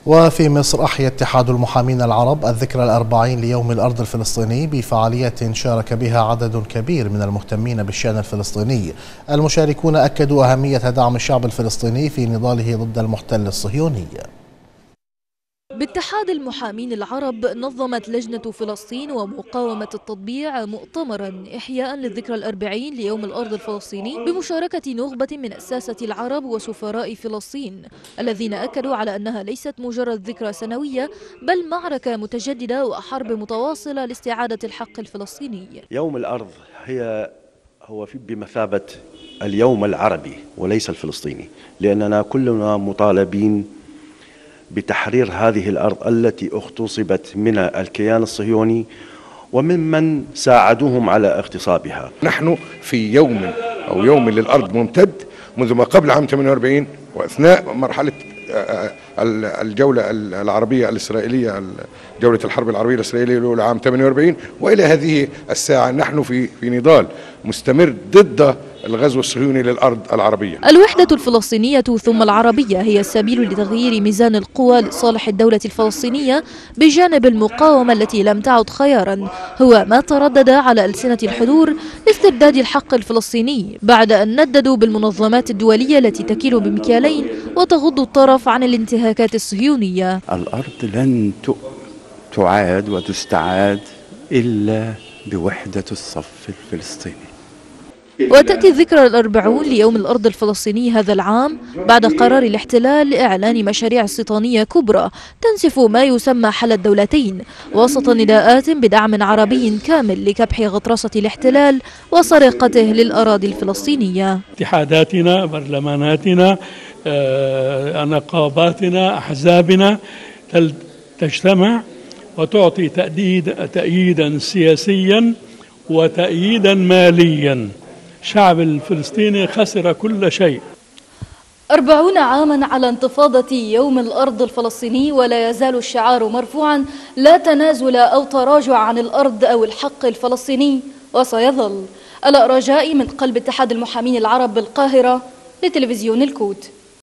وفي مصر أحيا اتحاد المحامين العرب الذكرى الأربعين ليوم الأرض الفلسطيني بفعالية شارك بها عدد كبير من المهتمين بالشأن الفلسطيني. المشاركون أكدوا أهمية دعم الشعب الفلسطيني في نضاله ضد المحتل الصهيوني. باتحاد المحامين العرب نظمت لجنة فلسطين ومقاومة التطبيع مؤتمرا إحياء للذكرى الأربعين ليوم الأرض الفلسطيني بمشاركة نخبة من أساسة العرب وسفراء فلسطين الذين أكدوا على أنها ليست مجرد ذكرى سنوية بل معركة متجددة وحرب متواصلة لاستعادة الحق الفلسطيني. يوم الأرض هو بمثابة اليوم العربي وليس الفلسطيني، لأننا كلنا مطالبين بتحرير هذه الأرض التي اغتصبت من الكيان الصهيوني وممن ساعدوهم على اغتصابها. نحن في يوم للأرض ممتد منذ ما قبل عام 48 وأثناء مرحلة الجولة العربية الإسرائيلية، جولة الحرب العربية الإسرائيلية الأولى عام 48 وإلى هذه الساعة نحن في نضال مستمر ضد الغزو الصهيوني للأرض العربية. الوحدة الفلسطينية ثم العربية هي السبيل لتغيير ميزان القوى لصالح الدولة الفلسطينية بجانب المقاومة التي لم تعد خيارا، هو ما تردد على ألسنة الحضور لاسترداد الحق الفلسطيني بعد أن نددوا بالمنظمات الدولية التي تكيل بمكيالين وتغض الطرف عن الانتهاكات الصهيونية. الأرض لن تعاد وتستعاد إلا بوحدة الصف الفلسطيني. وتأتي الذكرى الأربعون ليوم الأرض الفلسطيني هذا العام بعد قرار الاحتلال لإعلان مشاريع استيطانية كبرى تنسف ما يسمى حل الدولتين وسط نداءات بدعم عربي كامل لكبح غطرسة الاحتلال وسرقته للأراضي الفلسطينية. اتحاداتنا، برلماناتنا، نقاباتنا، أحزابنا تجتمع وتعطي تأييدا سياسيا وتأييدا ماليا. الشعب الفلسطيني خسر كل شيء. 40 عاما على انتفاضة يوم الأرض الفلسطيني ولا يزال الشعار مرفوعا: لا تنازل أو تراجع عن الأرض أو الحق الفلسطيني. وسيظل. آلاء رجائي من قلب اتحاد المحامين العرب بالقاهرة لتلفزيون الكوت.